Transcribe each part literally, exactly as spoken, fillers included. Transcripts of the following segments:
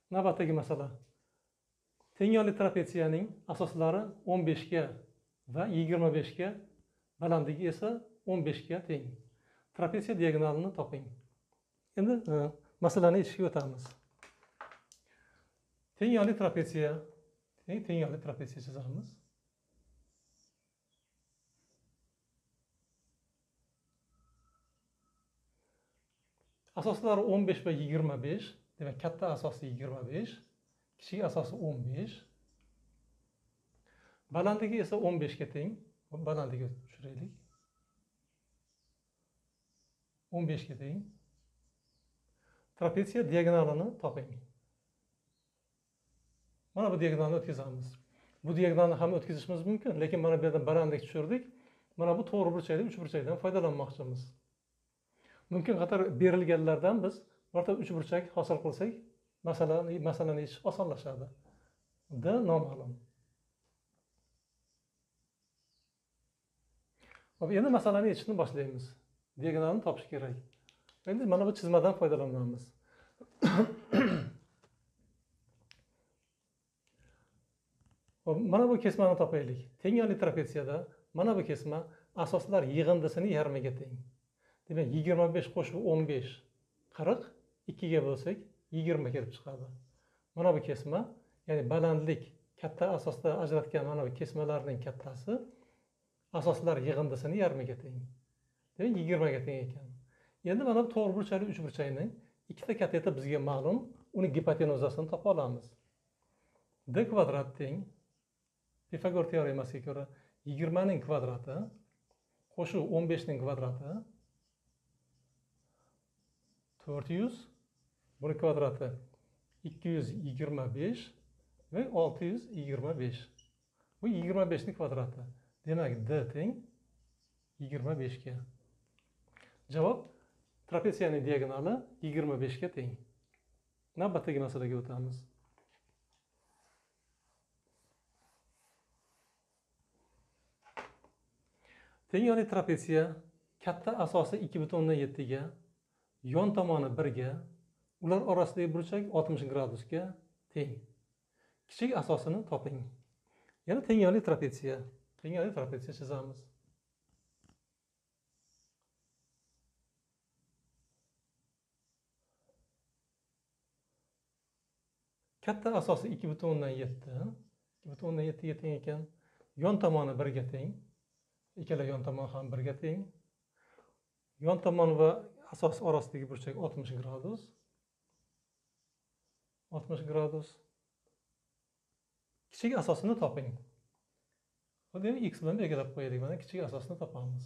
Navbatdagi masala. Teng yonli trapetsiyaning asoslari o'n besh ga va yigirma besh ga, balandligi esa o'n besh ga teng. Trapetsiya diagonalini toping. Endi masalani yechishga o'tamiz. Teng yonli trapetsiya, teng teng yonli trapetsiya chizamiz. Asoslari o'n besh va yigirma besh, demak katta asosi yigirma besh, kichik asosi o'n besh. Balandligi esa o'n besh ga teng. Balandligi tushiraylik. o'n besh ga teng. Trapetsiya diagonalini toping. Mana bu diagonalni o'tkazamiz. Bu diagonalni ham o'tkazishimiz mumkin, lekin mana bu yerda balandlik tushirdik. Mana bu to'g'ri burchakli uchburchakdan foydalanmoqchimiz. Mumkin qator berilganlardan biz o'rta uchburchak hosil qilsak, masalani masalani yechish osonlashadi. D noma'lum. Hop, endi masalani yechishni boshlaymiz. Diagonalni topish kerak. Endi mana bu chizmadan foydalanamiz. Hop, mana bu kesmani topaylik. Teng yonli trapetsiyada mana bu kesma asoslar yig'indisini yarmiga teng. Demak, yigirma besh qo'shib o'n besh, qirq, ikki ga bo'lsak yigirma kelib chiqadi. Mana bu kesma, ya'ni balandlik katta asosda ajratgan mana bu kesmalarning kattasi asoslar yig'indisini yarmiga teng. Demak, yigirma ga teng ekan. Endi mana bu to'g'ri burchakli uchburchakning ikkita kateti bizga ma'lum, uni gipotenuzasini topa olamiz. D kvadrat teng Pifagor teoremasiga ko'ra yigirma ning kvadrati qo'shib o'n besh ning kvadrati to'rt yuz, buni kvadrati ikki yuz yigirma besh va olti yuz yigirma besh. Bu yigirma besh ning kvadrati. Demak, D teng yigirma besh ga. Javob trapetsiyaning diagonali yigirma besh ga teng. Navbatdagi masalaga o'tamiz. Teng yonli trapetsiya katta asosi ikki butun o'ndan yetti ga, yon tomoni bir ga, ular orasidagi burchak oltmish gradusga teng. Kichik asosini toping. Yana teng yonli trapetsiya. Teng yonli trapetsiya chizamiz. Katta asosi ikki butun o'ndan yetti, ikki butun o'ndan yetti ga teng ekan. Yon tomoni bir ga teng. Ikkala yon tomon ham bir ga teng. Yon tomon va asos orasidagi burchak oltmish gradus. oltmish gradus. Kichik asosini toping. Buni x bilan belgilab qo'yaylik. Mana kichik asosini topamiz.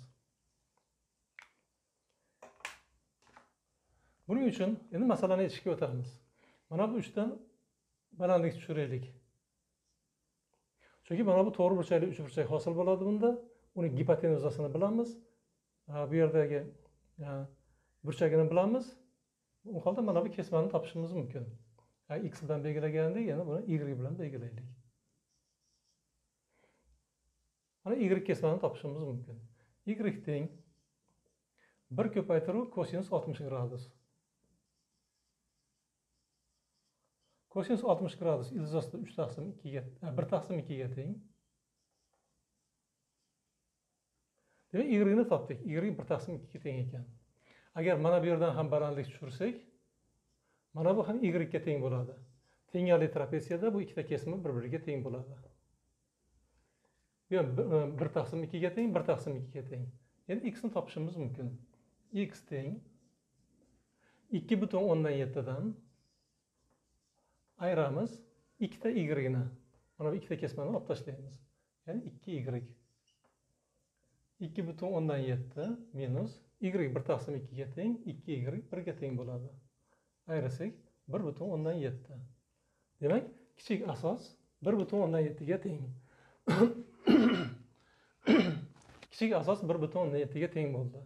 Buning uchun endi masalani yechishga o'tamiz. Mana bu uchdan balandlik tushiraylik. Chunki mana bu to'g'ri burchakli uchburchak hosil bo'ladi bunda. Uni gipotenuzasini bilamiz. Bu yerdagi burchagini bilamiz. Bu holda mana bu kesmani topishimiz mumkin. X bilan belgilagandik, yana buni y bilan belgilaylik. Mana y kesmani topishimiz mumkin. Y teng bir ko'paytiruv kosinus oltmish gradus. Kosinus oltmish gradus ildiz uch taqsim ikki ga, bir taqsim ikki ga teng. Demak, y ni topdik. Y bir taqsim ikki ga teng ekan. Agar mana bu yerdan ham balandlik tushirsak, mana bu ham y ga teng bo'ladi. Teng yonli trapetsiyada bu ikkita kesma bir-biriga teng bo'ladi. Bu ham bir taqsim ikki ga teng, bir taqsim ikki ga teng. Endi x ni topishimiz mumkin. X teng ikki butun o'ndan yetti dan ayiramiz ikkita y ni. Mana bu ikkita kesmani olib tashlaymiz. Ya'ni ikki y. ikki butun o'ndan yetti minus y bir taqsim ikki ga teng, ikki y bir ga teng bo'ladi. Ayirasak bir butun o'ndan yetti. Demak, kichik asos bir butun o'ndan yetti ga teng. Kichik asos bir butun o'ndan yetti ga teng bo'ldi.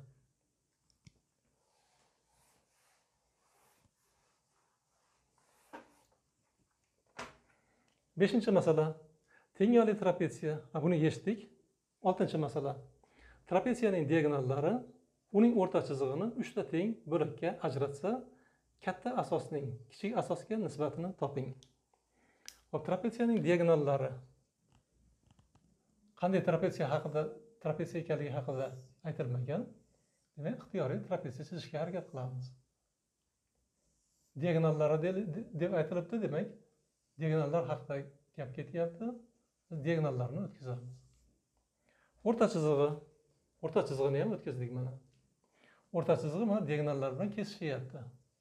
beshinchi masala. Teng yonli trapetsiya. Buni yechdik. oltinchi masala. Trapetsiyaning diagonallari uning o'rta chizig'ini uchta teng bo'lakka ajratsa, katta asosning kichik asosga nisbatini toping. Hop, trapetsiyaning diagonallari. Qanday trapetsiya haqida, trapetsiya ekanligi haqida aytilmagan. Demak, ixtiyoriy trapetsiya chizishga harakat qilamiz. Diagonallari deb aytilibdi, demak, diagonallar haqida gap ketyapti. Biz diagonallarni o'tkazamiz. O'rta chizig'i, o'rta chizig'ini ham o'tkazdik mana. O'rta chizig'i mana diagonallar bilan kesishyapti.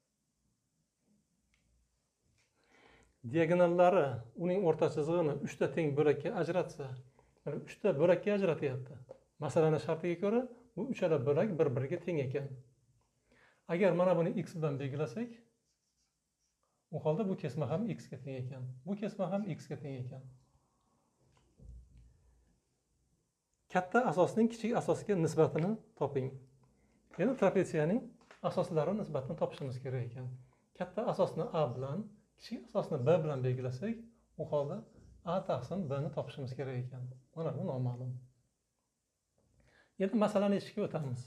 Diagonallari uning o'rta chizig'ini uchta teng bo'lakka ajratsa, mana uchta bo'lakka ajratyapti. Masalaning shartiga ko'ra bu uchala bo'lak bir-biriga teng ekan. Agar mana buni x bilan belgilasak, u holda bu kesma ham x ga teng ekan. Bu kesma ham x ga teng ekan. Katta asosning kichik asosga nisbatini toping. Endi trapetsiyaning asoslari nisbatini topishimiz kerak ekan. Katta asosni a bilan, kichik asosni b bilan belgilasak, u holda a taqsim b ni topishimiz kerak ekan. Mana bu noma'lum. Endi masalani ichiga o'tamiz.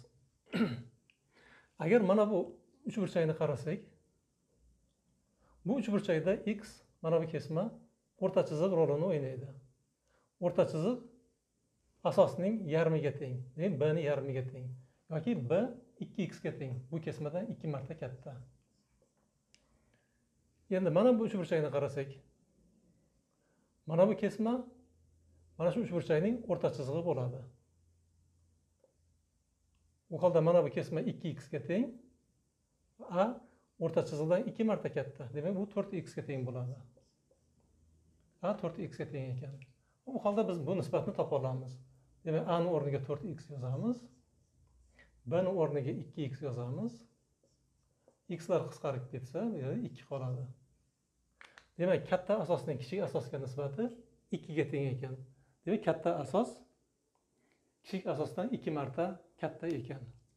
Agar mana bu uchburchakni qarasak, bu uchburchakda x mana bu kesma o'rta chiziq rolini o'ynaydi. O'rta chiziq asosning yarmiga teng, demak b ni yarmiga teng yoki b ikki x ga teng. Bu kesmadan ikki marta katta. Endi mana bu uchburchakni qarasak, mana bu kesma mana shu uchburchakning o'rta chizig'i bo'ladi. U holda mana bu kesma ikki x ga teng, a o'rta chiziqdan ikki marta katta. Demak, bu to'rt x ga teng bo'ladi. A to'rt x ga teng ekan. U holda biz bu nisbatni topa olamiz. Demak, a ning o'rniga to'rt x yozamiz. B ning o'rniga ikki x yozamiz. X'lar qisqarib ketsa, bu yerda ikki qoladi. Demak, katta asosning kichik asosga nisbati ikki ga teng ekan. Demak, katta asos kichik asosdan ikki marta katta ekan.